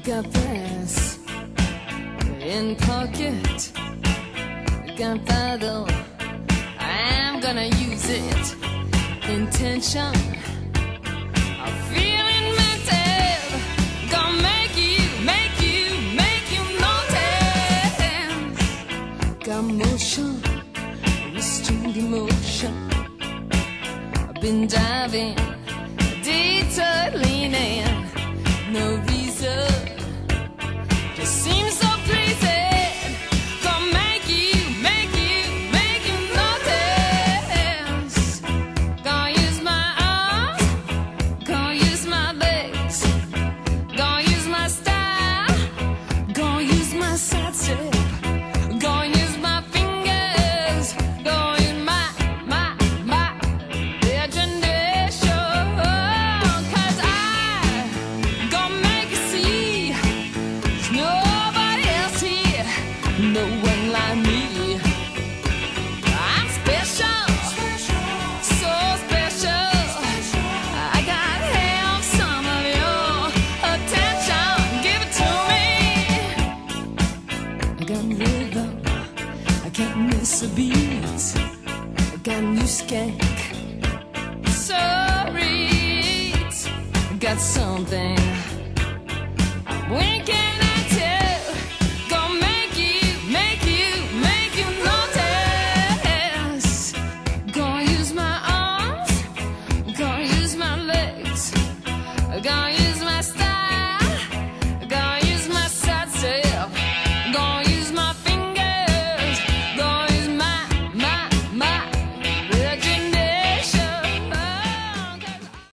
got brass in pocket, gunpowder, I'm gonna use it. Intention of feeling mental, gonna make you notice. Got motion, restrained emotion. I've been diving, detour leaning, no reason, just seems so pleasing. Gonna make you notice. Gonna use my arms, gonna use my legs, gonna use my style, gonna use my side step, gonna use my fingers, gonna use my imagination. 'Cause I gonna make you see there's nobody else here, no one like me. I'm special, so special. I gotta have some of your attention. Give it to me. I got rhythm, I can't miss a beat. I got new skank, sorry, got something I'm winking.